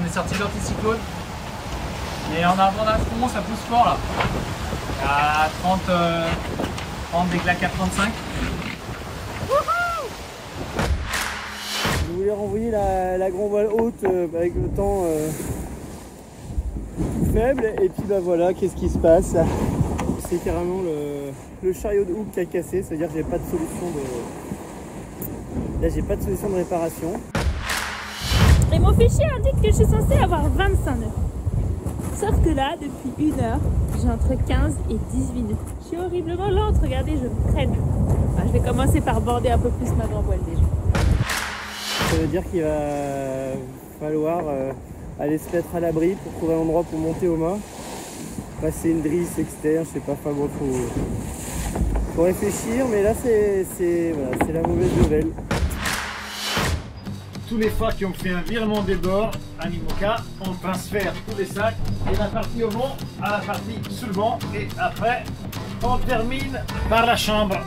on est sorti de l'anticyclone. Et en avant d'un front, ça pousse fort là. À 30 des claques à 35. Je voulais renvoyer la grand voile haute avec le temps faible. Et puis bah voilà, qu'est-ce qui se passe? C'est carrément le chariot de hook qui a cassé, c'est-à-dire que j'ai pas de solution Là, j'ai pas de solution de réparation. Et mon fichier indique que je suis censée avoir 25 nœuds. Sauf que là, depuis 1 heure, j'ai entre 15 et 18 nœuds. Je suis horriblement lente, regardez, je me traîne. Je vais commencer par border un peu plus ma grand voile déjà. Ça veut dire qu'il va falloir aller se mettre à l'abri pour trouver un endroit pour monter au mât. Passer une drisse externe, je sais pas, enfin bon, faut réfléchir, mais là c'est la mauvaise nouvelle. Tous les fois qui ont fait un virement des bords à Nimoka, on transfère tous les sacs et la partie au vent à la partie sous le vent et après on termine par la chambre.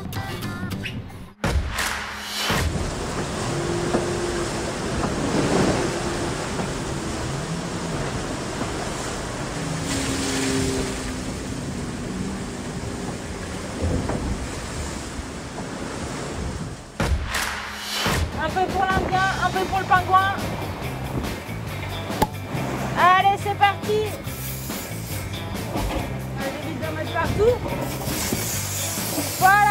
Un peu pour l'Indien, un peu pour le pingouin. Allez, c'est parti. J'évite d'en mettre partout. Voilà.